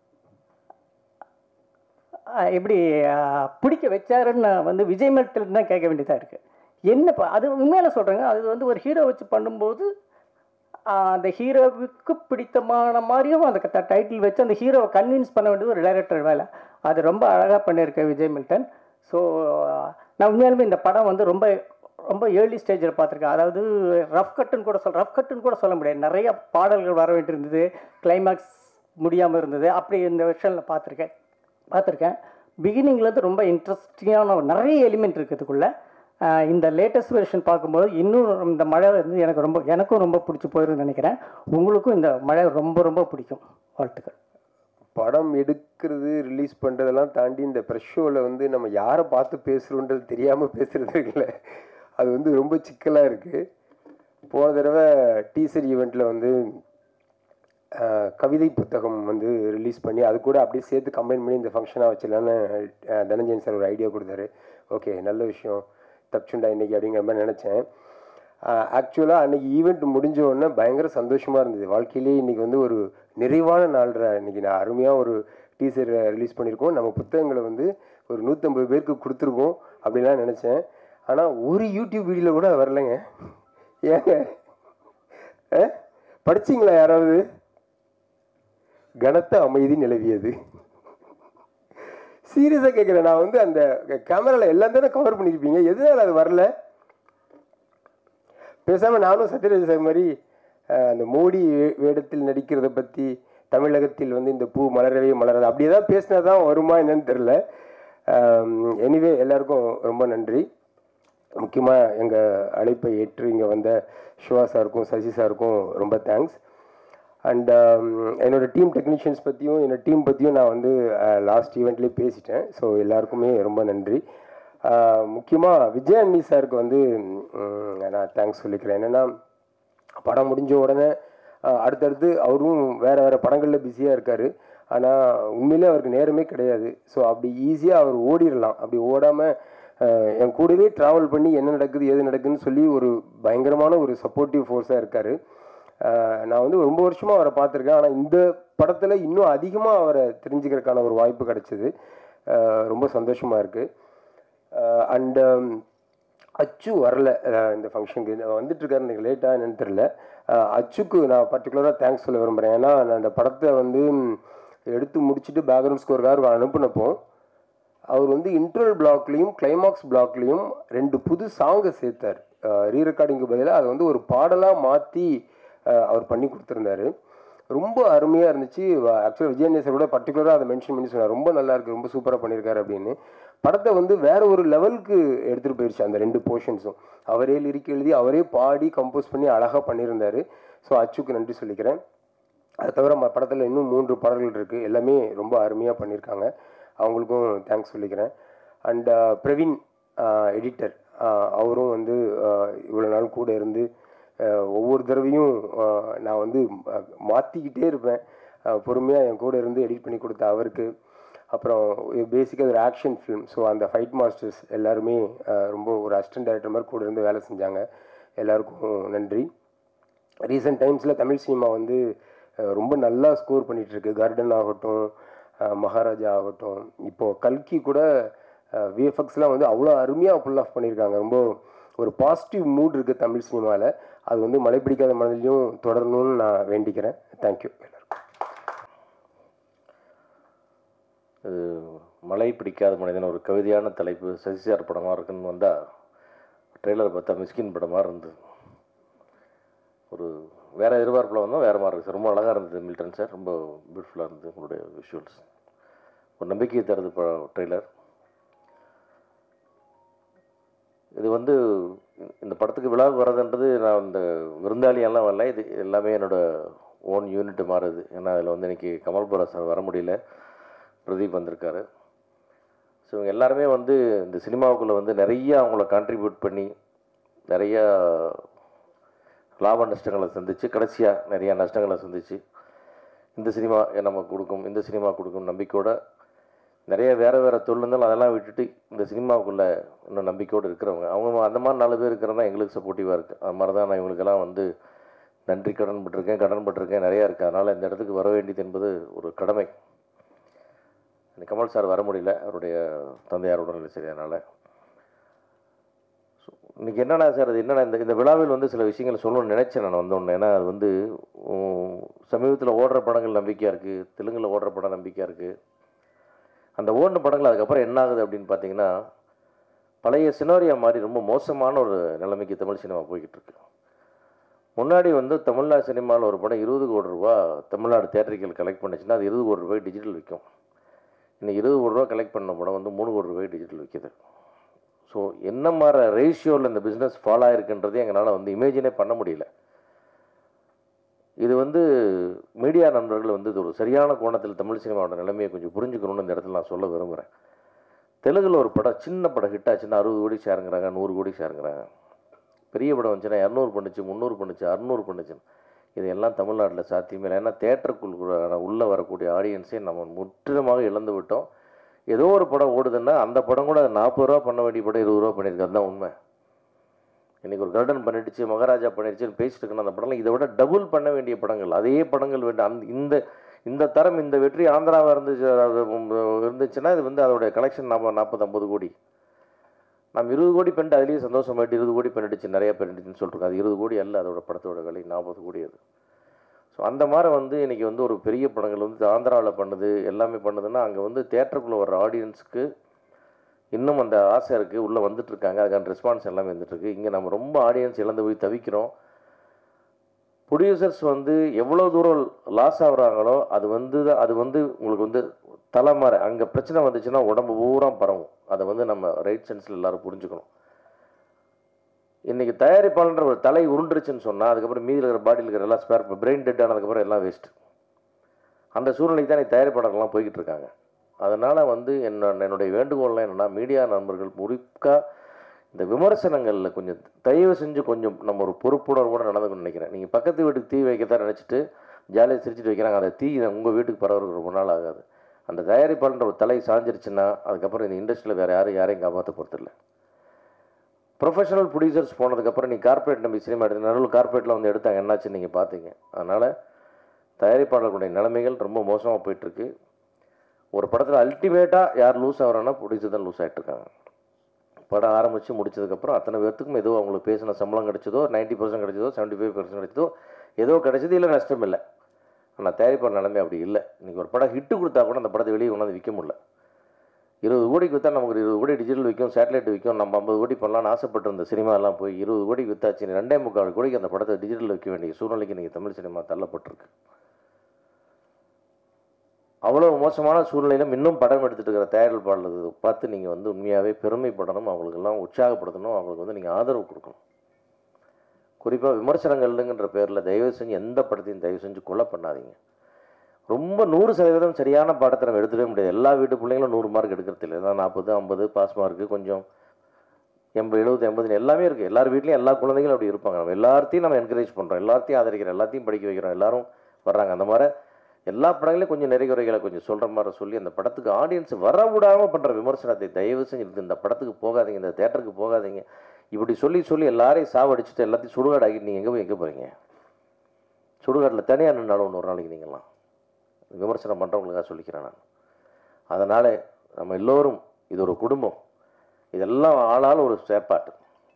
எப்படி பிடிக்க வச்சாருன்னு நான் வந்து விஜய் மட்டும் தான் கேட்க வேண்டியதாக இருக்குது. என்னப்பா அது உண்மையில சொல்கிறேங்க, அது வந்து ஒரு ஹீரோ வச்சு பண்ணும்போது அந்த ஹீரோவுக்கு பிடித்தமான மாதிரியும் அந்த டைட்டில் வச்சு அந்த ஹீரோவை கன்வின்ஸ் பண்ண வேண்டியது ஒரு டைரக்டர் வேலை. அது ரொம்ப அழகாக பண்ணியிருக்கேன் விஜய் மில்டன். ஸோ நான் உண்மையாலுமே இந்த படம் வந்து ரொம்ப ரொம்ப ஏர்லி ஸ்டேஜில் பார்த்துருக்கேன். அதாவது ரஃப் கட்டுன்னு கூட சொல்ல முடியாது. நிறைய பாடல்கள் வர வேண்டியிருந்தது, கிளைமேக்ஸ் முடியாமல் இருந்தது. அப்படி இந்த விஷயத்தில் பார்த்துருக்கேன். பிகினிங்லேருந்து ரொம்ப இன்ட்ரெஸ்டிங்கான நிறைய எலிமெண்ட் இருக்குதுக்குள்ளே. இந்த லேட்டஸ்ட் வெர்ஷன் பார்க்கும்போது இன்னும் இந்த மழை வந்து எனக்கும் ரொம்ப பிடிச்சி போயிருன்னு நினைக்கிறேன். உங்களுக்கும் இந்த மழை ரொம்ப ரொம்ப பிடிக்கும். வாழ்த்துக்கள். படம் எடுக்கிறது ரிலீஸ் பண்ணுறதெல்லாம் தாண்டி இந்த ப்ரெஷ் ஷோவில் வந்து நம்ம யாரை பார்த்து பேசுகிறோன்றது தெரியாமல் பேசுகிறது இருக்குல்ல, அது வந்து ரொம்ப சிக்கலாக இருக்குது. போன தடவை டீசர் ஈவெண்ட்டில் வந்து கவிதை புத்தகம் வந்து ரிலீஸ் பண்ணி அது கூட அப்படியே சேர்த்து கம்பைன் பண்ணி இந்த ஃபங்க்ஷனாக வச்சிடலான்னு தனஞ்சயன் சார் ஒரு ஐடியா கொடுத்தாரு. ஓகே, நல்ல விஷயம், தப்சுண்டா இன்றைக்கி அப்படிங்கிற மாதிரி நினச்சேன். ஆக்சுவலாக அன்றைக்கி ஈவெண்ட் முடிஞ்ச உடனே பயங்கர சந்தோஷமாக இருந்தது. வாழ்க்கையிலேயே இன்றைக்கி வந்து ஒரு நிறைவான நாள்ற இன்றைக்கி நான் அருமையாக ஒரு டீசர் ரிலீஸ் பண்ணியிருக்கோம், நம்ம புத்தகங்களை வந்து ஒரு 150 பேருக்கு கொடுத்துருக்கோம் அப்படின்லாம் நினச்சேன். ஆனால் ஒரு யூடியூப் வீடியோவில் கூட வரலைங்க. ஏங்க படிச்சிங்களா யாராவது? கனத்த அமைதி நிலவியது. சீரியஸாக கேட்குறேன். நான் வந்து அந்த கேமராவில் எல்லாம் தானே கவர் பண்ணியிருப்பீங்க, எதனால அது வரல? பேசாமல் நானும் சத்யராஜ் சார் மாதிரி அந்த மோடி வேடத்தில் நடிக்கிறத பற்றி தமிழகத்தில் வந்து இந்த பூ மலரவே மலராது அப்படி ஏதாவது பேசினா தான் வருமா என்னன்னு தெரில. எனிவே எல்லாருக்கும் ரொம்ப நன்றி. முக்கியமாக எங்கள் அழைப்பை ஏற்று இங்கே வந்த சிவா சாருக்கும் சசி சாருக்கும் ரொம்ப தேங்க்ஸ். அண்ட் என்னோடய டீம் டெக்னீஷியன்ஸ் பற்றியும் என்னோடய டீம் பற்றியும் நான் வந்து லாஸ்ட் ஈவெண்ட்லேயே பேசிட்டேன். ஸோ எல்லாருக்குமே ரொம்ப நன்றி. முக்கியமாக விஜய் அண்ணி சாருக்கு வந்து நான் தேங்க்ஸ் சொல்லிக்கிறேன். என்னென்னா படம் முடிஞ்ச உடனே அடுத்தடுத்து அவரும் வேறு வேறு படங்களில் பிஸியாக இருக்கார். ஆனால் உண்மையிலே அவருக்கு நேரமே கிடையாது. ஸோ அப்படி ஈஸியாக அவர் ஓடிடலாம். அப்படி ஓடாமல் என் கூடவே ட்ராவல் பண்ணி என்ன நடக்குது ஏது நடக்குதுன்னு சொல்லி ஒரு பயங்கரமான ஒரு சப்போர்ட்டிவ் ஃபோர்ஸாக இருக்கார். நான் வந்து ரொம்ப வருஷமாக அவரை பார்த்துருக்கேன். ஆனால் இந்த படத்தில் இன்னும் அதிகமாக அவரை தெரிஞ்சுக்கிறதுக்கான ஒரு வாய்ப்பு கிடைச்சிது. ரொம்ப சந்தோஷமாக இருக்குது. அண்டு அச்சு வரல இந்த ஃபங்க்ஷனுக்கு, வந்துட்டுருக்காரு. எனக்கு லேட்டாக என்னன்னு தெரில. அச்சுக்கு நான் பர்டிகுலராக தேங்க்ஸ் சொல்ல விரும்புகிறேன். ஏன்னா நான் அந்த படத்தை வந்து எடுத்து முடிச்சுட்டு பேக்ரவுண்ட் ஸ்கோருக்காக அனுப்பினப்போ அவர் வந்து இன்ட்ரோல் பிளாக்லேயும் கிளைமாக்ஸ் பிளாக்லேயும் 2 புது சாங்கை சேர்த்தார். ரீ ரெக்கார்டிங்கு பதிலாக அதை வந்து ஒரு பாடலாக மாற்றி அவர் பண்ணி கொடுத்துருந்தாரு. ரொம்ப அருமையாக இருந்துச்சு. ஆக்சுவலாக விஜய் சார் கூட பர்டிகுலராக அதை மென்ஷன் பண்ணி சொன்னார், ரொம்ப நல்லா இருக்குது, ரொம்ப சூப்பராக பண்ணியிருக்காரு அப்படின்னு. படத்தை வந்து வேற ஒரு லெவலுக்கு எடுத்துகிட்டு போயிடுச்சு. அந்த 2 போர்ஷன்ஸும் அவரே லிரிக் எழுதி அவரே பாடி கம்போஸ் பண்ணி அழகாக பண்ணியிருந்தார். ஸோ அச்சுக்கு நன்றி சொல்லிக்கிறேன். அதை தவிர படத்தில் இன்னும் 3 பாடல்கள் இருக்குது, எல்லாமே ரொம்ப அருமையாக பண்ணியிருக்காங்க. அவங்களுக்கும் தேங்க்ஸ் சொல்லிக்கிறேன். அண்ட் பிரவீன் எடிட்டர், அவரும் வந்து இவ்வளோ நாள் கூட இருந்து ஒவ்வொரு தடவையும் நான் வந்து மாற்றிக்கிட்டே இருப்பேன், பொறுமையாக என் கூட இருந்து எடிட் பண்ணி கொடுத்த அவருக்கு. அப்புறம் பேசிக்காக ஒரு ஆக்ஷன் ஃபிலிம், ஸோ அந்த ஃபைட் மாஸ்டர்ஸ் எல்லாருமே ரொம்ப ஒரு அசிஸ்டன்ட் டைரக்டர் மாதிரி கூட இருந்து வேலை செஞ்சாங்க. எல்லாருக்கும் நன்றி. ரீசெண்ட் டைம்ஸில் தமிழ் சினிமா வந்து ரொம்ப நல்லா ஸ்கோர் பண்ணிகிட்ருக்கு. கார்டன் ஆகட்டும், மகாராஜா ஆகட்டும், இப்போது கல்கி கூட விஎஃப்எக்ஸ்லாம் வந்து அவ்வளோ அருமையாக புல் ஆஃப் பண்ணியிருக்காங்க. ரொம்ப ஒரு பாசிட்டிவ் மூட் இருக்குது தமிழ் சினிமாவில். அது வந்து மழை பிடிக்காத மனதிலையும் தொடரணும்னு நான் வேண்டிக்கிறேன். தேங்க்யூ எல்லாருக்கும். இது மழை பிடிக்காத மனிதன் ஒரு கவிதையான தலைப்பு, சசிசார் படமாக இருக்குன்னு வந்தால் ட்ரெய்லர் பார்த்தா மிஸ்கின் படமாக இருந்தது. ஒரு வேறு எதிர்பார்ப்பில் வந்தோம், வேறு மாதிரி இருக்குது. ரொம்ப அழகாக இருந்தது மில்டன் சார், ரொம்ப பியூட்டிஃபுல்லாக இருந்தது உங்களுடைய விஷுவல்ஸ். ஒரு நம்பிக்கையை தருது ட்ரெய்லர். இது வந்து இந்த படத்துக்கு விழாவுக்கு வர்றதுன்றது நான் இந்த விருந்தாளியெல்லாம் வரல, இது எல்லாமே என்னோடய ஓன் யூனிட் மாறுது. ஏன்னா அதில் வந்து இன்றைக்கி கமல் புரா சார் வர முடியல, பிரதீப் வந்திருக்காரு. ஸோ இவங்க எல்லாருமே வந்து இந்த சினிமாவுக்குள்ளே வந்து நிறைய அவங்கள கான்ட்ரிபியூட் பண்ணி நிறையா லாப நஷ்டங்களை சந்தித்து கடைசியாக நிறையா நஷ்டங்களை சந்தித்து இந்த சினிமா நமக்கு கொடுக்கும், இந்த சினிமா கொடுக்கும் நம்பிக்கையோட நிறைய வேறு வேறு தொழில் இருந்தாலும் அதெல்லாம் விட்டுட்டு இந்த சினிமாவுக்குள்ளே இன்னும் நம்பிக்கையோடு இருக்கிறவங்க அவங்க அந்த மாதிரி 4 பேர் இருக்கிறதா எங்களுக்கு சப்போர்ட்டிவாக இருக்குது. அது மாதிரி தான் நான் இவங்களுக்கெல்லாம் வந்து நன்றி கடன் பட்டிருக்கேன் நிறையா இருக்குது. அதனால் இந்த இடத்துக்கு வர வேண்டியது என்பது ஒரு கடமை. கமல் சார் வர முடியல, அவருடைய தந்தையார் உடல்நிலை சரியானால. ஸோ இன்றைக்கி என்னென்னா சார், அது என்னென்னா இந்த விழாவில் வந்து சில விஷயங்களை சொல்லணும்னு நினச்சேன் நான் வந்தோன்னே. ஏன்னா அது வந்து சமீபத்தில் ஓடுற படங்கள் நம்பிக்கையாக இருக்குது, தெலுங்கில் ஓடுற படம் நம்பிக்கையாக இருக்குது. அந்த ஓடின படங்கள் அதுக்கப்புறம் என்ன ஆகுது அப்படின்னு பார்த்தீங்கன்னா, பழைய சினாரியா மாதிரி ரொம்ப மோசமான ஒரு நிலைமைக்கு தமிழ் சினிமா போய்கிட்டு இருக்கு. முன்னாடி வந்து தமிழ்நாடு சினிமாவில் ஒரு படம் 20 கோடி ரூபா தமிழ்நாடு தியேட்டரிக்கல் கலெக்ட் பண்ணிச்சுன்னா அது 20 கோடி ரூபாய் டிஜிட்டல் விற்கும். இன்னைக்கு 20 கோடி ரூபா கலெக்ட் பண்ண படம் வந்து 3 கோடி ரூபாய் டிஜிட்டல் விற்கிது. ஸோ என்ன மாதிரி ரேஷியோவில் இந்த பிஸ்னஸ் ஃபாலோ ஆகிருக்குன்றதே எங்களால் வந்து இமேஜினே பண்ண முடியல. இது வந்து மீடியா நண்பர்கள் வந்து இது ஒரு சரியான கோணத்தில் தமிழ் சினிமாவோட நிலைமையை கொஞ்சம் புரிஞ்சுக்கணும்னு இந்த இடத்துல நான் சொல்ல விரும்புகிறேன். தெலுங்கில் ஒரு படம் சின்ன படம் ஹிட் ஆச்சுன்னா 60 கோடி ஷேருங்கிறாங்க, 100 கோடி ஷேருங்கிறாங்க. பெரிய படம் வந்துச்சுன்னா 200 பண்ணுச்சு, 300 பண்ணுச்சு, 600 பண்ணுச்சு. இதையெல்லாம் தமிழ்நாட்டில் சாத்தியமே இல்லை. ஏன்னா தேட்டருக்குள்ள உள்ளே வரக்கூடிய ஆடியன்ஸை நம்ம முற்றிலுமாக இழந்து விட்டோம். ஏதோ ஒரு படம் ஓடுதுன்னா அந்த படம் கூட 40 ரூபா பண்ண வேண்டிய படம் 20 ரூபா பண்ணியிருக்கு. அதுதான் உண்மை. இன்றைக்கி ஒரு கர்டன் பண்ணிடுச்சு, மகாராஜா பண்ணிடுச்சுன்னு பேசிட்டு இருக்கணும். அந்த படம்லாம் இதை விட டபுள் பண்ண வேண்டிய படங்கள், அதே படங்கள் வேண்டும். இந்த தரம் இந்த வெற்றி ஆந்திராவாக இருந்துச்சுன்னா இது வந்து அதோடைய கலெக்ஷன் 40-50 கோடி. நம்ம 20 கோடி பண்ணிட்டு அதுலேயும் சந்தோஷமாயிட்டு 20 கோடி பண்ணிடுச்சு, நிறையா பண்ணிடுச்சுன்னு சொல்லிட்டுருக்கோம். அது 20 கோடி அல்ல, அதோட படத்தோட விலை 40 கோடி அது. ஸோ அந்த மாதிரி வந்து இன்றைக்கி வந்து ஒரு பெரிய படங்கள் வந்து ஆந்திராவில் பண்ணுது, எல்லாமே பண்ணுதுன்னா அங்கே வந்து தேட்டருக்குள்ளே வர்ற ஆடியன்ஸுக்கு இன்னும் அந்த ஆசை இருக்குது, உள்ளே வந்துட்டுருக்காங்க, அதுக்கான ரெஸ்பான்ஸ் எல்லாமே வந்துட்டுருக்கு. இங்கே நம்ம ரொம்ப ஆடியன்ஸ் இழந்து போய் தவிக்கிறோம். ப்ரொடியூசர்ஸ் வந்து எவ்வளோ தூரம் லாஸ் ஆகுறாங்களோ அது வந்து உங்களுக்கு வந்து தலைமாற அங்கே பிரச்சனை வந்துச்சுன்னா உடம்பு பூரா பரவும். அதை வந்து நம்ம ரைட் சென்ஸில் எல்லோரும் புரிஞ்சுக்கணும். இன்றைக்கி தயாரிப்பாளன்ற ஒரு தலை உருண்டுருச்சுன்னு சொன்னால் அதுக்கப்புறம் மீதி இருக்கிற பாடியில் இருக்கிற எல்லாம் ஸ்பேர் பிரெயின் டெட் ஆனதுக்கப்புறம் எல்லாம் வேஸ்ட்டு. அந்த சூழ்நிலைக்கு தான் தயாரிப்பாளர்கள்லாம் போய்கிட்டு இருக்காங்க. அதனால் வந்து என்னுடைய வேண்டுகோள்லாம் என்னென்னா, மீடியா நண்பர்கள் முழுக்காக இந்த விமர்சனங்களில் கொஞ்சம் தயவு செஞ்சு கொஞ்சம் நம்ம ஒரு பொறுப்புணர்வோடு நடந்துக்கணும்னு நினைக்கிறேன். நீங்கள் பக்கத்து வீட்டுக்கு தீ வைக்கத்தான் நினச்சிட்டு ஜாலியாக சிரிச்சுட்டு வைக்கிறாங்க. அந்த தீ உங்கள் வீட்டுக்கு பரவுறதுக்கு ரொம்ப நாள் ஆகாது. அந்த தயாரிப்பாளன்ற ஒரு தலை சாஞ்சிருச்சுன்னா அதுக்கப்புறம் இந்த இண்டஸ்ட்ரியில் வேறு யாரையும் காப்பாற்ற போகிறதில்ல. ப்ரொஃபஷனல் ப்ரொடியூசர்ஸ் போனதுக்கப்புறம் நீ கார்பரேட் நம்பி சினிமா எடுத்து நடுவில் கார்பரேட்டில் வந்து எடுத்தாங்க, என்னாச்சு நீங்கள் பார்த்தீங்க. அதனால் தயாரிப்பாளர்களுடைய நிலைமைகள் ரொம்ப மோசமாக போயிட்டுருக்கு. ஒரு படத்தில் அல்டிமேட்டாக யார் லூஸ் ஆகிறான்னா ப்ரொடியூசர் தான் லூஸ் ஆகிட்டுருக்காங்க. படம் ஆரம்பித்து முடிச்சதுக்கப்புறம் அத்தனை பேர்த்துக்கும் ஏதோ அவங்களுக்கு பேசின சம்பளம் கிடைச்சதோ, 90% கிடைச்சதோ, 75% கிடைச்சதோ, ஏதோ கிடைச்சது, இல்லை நஷ்டம் இல்லை. ஆனால் தயாரிப்பாளர் நிலைமை அப்படி இல்லை. இன்றைக்கி ஒரு படம் ஹிட்டு கொடுத்தா கூட அந்த படத்தை வெளியே கொண்டாந்து விற்க முடியல. 20 கோடிக்கு விற்றா நமக்கு 20 கோடி டிஜிட்டல் விற்கும், சேட்டலைட் விற்கும். நம்ம 50 கோடி பண்ணலான்னு ஆசைப்பட்டு இருந்த சினிமாலாம் போய் 20 கோடிக்கு விற்றாச்சு. 2.25 கோடிக்கு அந்த படத்தை டிஜிட்டல் விற்க வேண்டிய சூழ்நிலைக்கு இன்றைக்கி தமிழ் சினிமா தள்ளப்பட்டிருக்கு. அவ்வளோ மோசமான சூழ்நிலையிலும் இன்னும் படம் எடுத்துகிட்டு இருக்கிற தயாரிப்பாளர்கள் பார்த்து நீங்கள் வந்து உண்மையாகவே பெருமைப்படணும், அவங்களுக்கெல்லாம் உற்சாகப்படுத்தணும், அவங்களுக்கு வந்து நீங்கள் ஆதரவு கொடுக்கணும். குறிப்பாக விமர்சனங்கள்ங்கிற பேரில் தயவு செஞ்சு எந்த படத்தையும் தயவு செஞ்சு கொலை பண்ணாதீங்க. ரொம்ப 100% சரியான பாடத்தை நம்ம எடுத்துகிட்டே முடியாது. எல்லா வீட்டு பிள்ளைங்களும் 100 மார்க் எடுக்கிறது இல்லை. ஏன்னா 40, 50 பாஸ் மார்க்கு, கொஞ்சம் 80, 70, 80 எல்லாமே இருக்குது. எல்லார் வீட்லேயும் எல்லா குழந்தைகளும் அப்படி இருப்பாங்க. நம்ம எல்லாத்தையும் நம்ம என்கரேஜ் பண்ணுறோம், எல்லாத்தையும் ஆதரிக்கிறோம், எல்லாத்தையும் படிக்க வைக்கிறோம், எல்லாரும் வர்றாங்க. அந்த மாதிரி எல்லா படங்களையும் கொஞ்சம் நிறைகுறைகளை கொஞ்சம் சொல்கிற மாதிரி சொல்லி அந்த படத்துக்கு ஆடியன்ஸ் வர விடாமல் பண்ணுற விமர்சனத்தை தயவு செஞ்சு இந்த படத்துக்கு போகாதீங்க, இந்த தேட்டருக்கு போகாதீங்க, இப்படி சொல்லி எல்லாரையும் சாவடிச்சுட்டு எல்லாத்தையும் சுடுகாடு ஆகிட்டு நீங்கள் எங்கே போகிறீங்க? சுடுகாட்டில் தனியாக நின்னாலும் ஒரு நாளைக்கு நீங்கள்லாம் விமர்சனம் பண்ணுறவங்களுக்காக சொல்லிக்கிறேன் நான். அதனால் நம்ம எல்லோரும் இது ஒரு குடும்பம், இதெல்லாம் ஆளால் ஒரு செயற்பாட்டு.